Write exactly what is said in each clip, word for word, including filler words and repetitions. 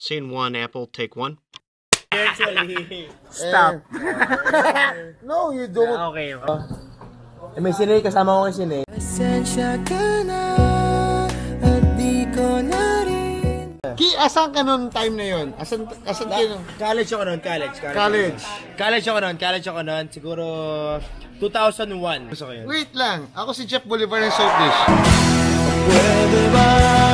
Scene one, Apple, take one. Actually, stop. No, you don't. Ah, okay. Eh, may sinay, kasama ko kay sinay. Pasensya ka na, at di ko na rin. Ki, asan ka nun time na yun? Asan, asan ka nun? College ako nun, college. College. College. College ako nun, college ako nun. Siguro, two thousand one. Wait lang, ako si Jeff Bolivar ng Soapdish. Pwede ba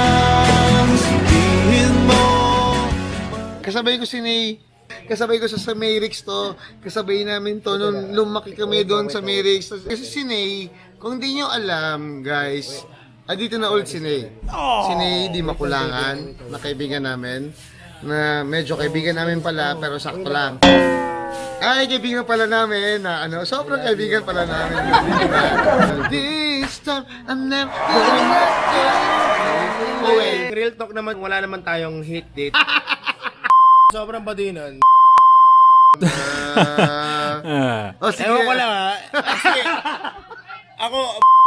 sabihin mo? Kasabay ko si Ney. Kasabay ko sa sa Mayrix to. Kasabay namin to nung lumaki kami doon sa Mayrix. Kasi si Ney, kung di nyo alam, guys, ah, dito na ulit si Ney. Si Ney Dimaculangan, na kaibigan namin. Na medyo kaibigan namin pala, pero sakto lang. Ay, kaibigan pala namin na ano, sobrang kaibigan pala namin. This time, I'm never gonna let go. Oh, well, real talk naman, wala naman tayong hate date. Sobrang badinan. Uh, oh, sige. Ewan ko lang ha. Sige. Ako,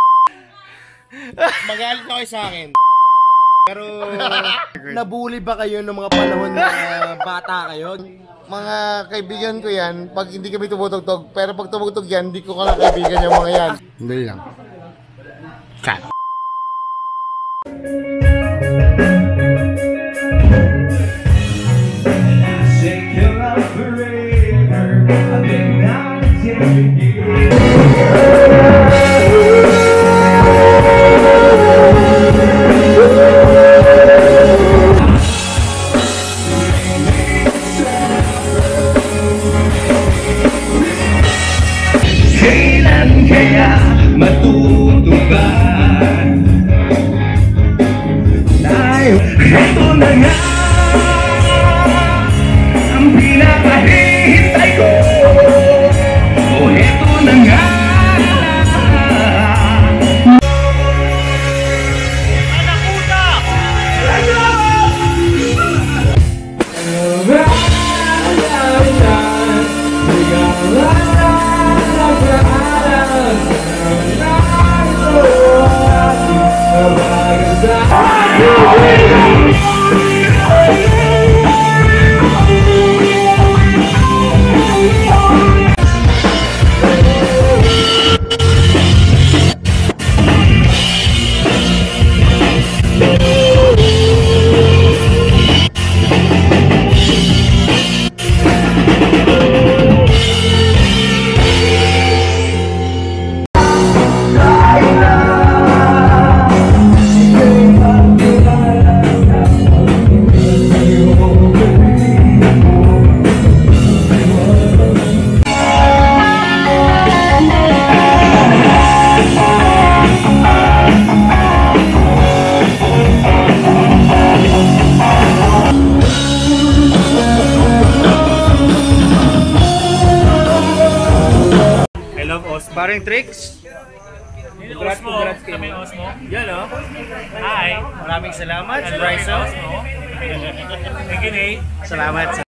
magalit na kayo sa akin. Pero, nabully ba kayo ng mga panahon na bata kayo? Mga kaibigan ko yan, pag hindi kami tumutugtog, pero pag tumutugtog yan, hindi ko kala kaibigan yung mga yan. Hindi lang. Cut. Kailan kaya matutupan tayo? Ito na nga ang pinakahihintay ko. O ito na nga. Anakuta! Paring tricks. Congrats, congrats kami Osmo. Yan o. Hi. Maraming salamat. And Rizzo. Thank you, Ney. Salamat.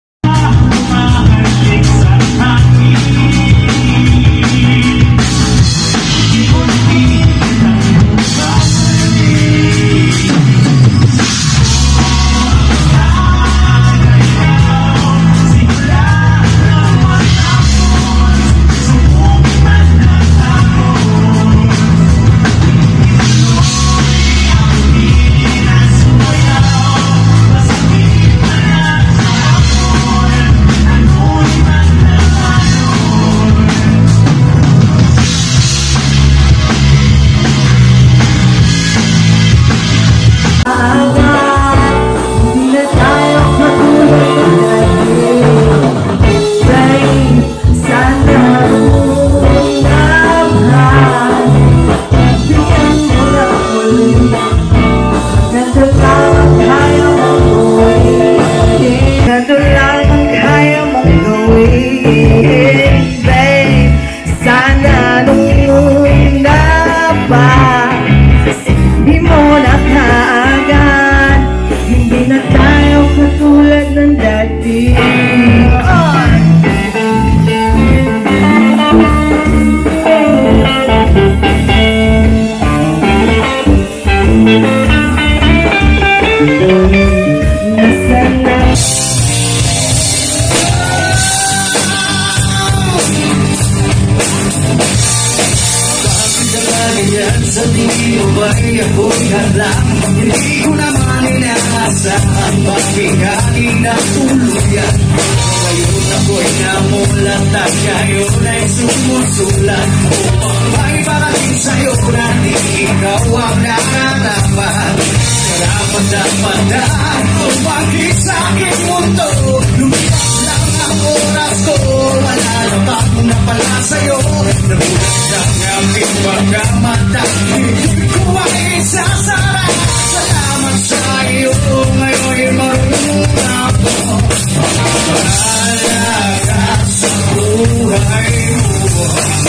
Yan sa diyo ba'y ako'y hadlang? Hindi ko naman inaasahan pagbigati na tuluyan. Ngayon ako'y namulat at ngayon ay sumusulat upang may parating sa'yo na di ikaw ang nararapat. Karapat dapat na tumagi sa aking mundo. Lumipas lang ang oras ko, wala na ba kung napala sa'yo? Nabulat lang ang pagkamata, hindi ko ay isasara. Salamat sa iyo, ngayon marunong ako. Bahala ka sa buhay mo.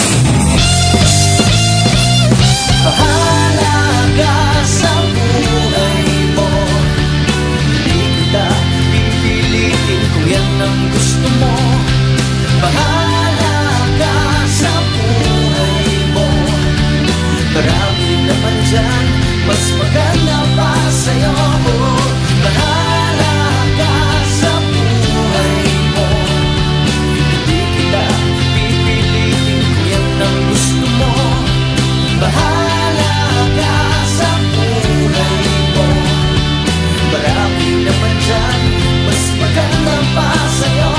Bahala ka sa buhay mo. Hindi kita pipilitin kung yan ang gusto mo. Bahala ka sa buhay mo. Marami naman dyan, mas maganda pa sa'yo. Bahala ka sa buhay mo. Hindi kita pipilitin kung yan ang gusto mo. Bahala ka sa buhay mo. Marami naman dyan, mas maganda pa sa'yo.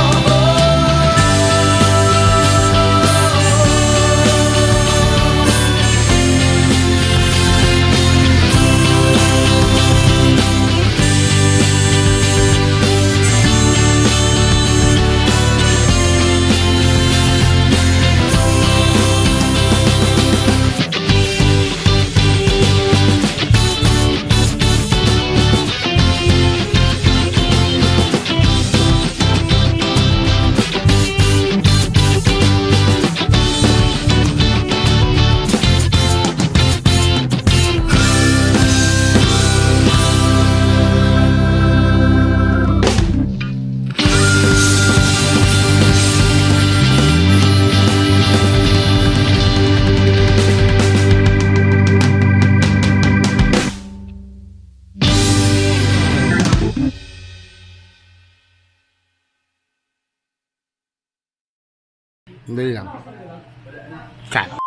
Hindi lang. Cut.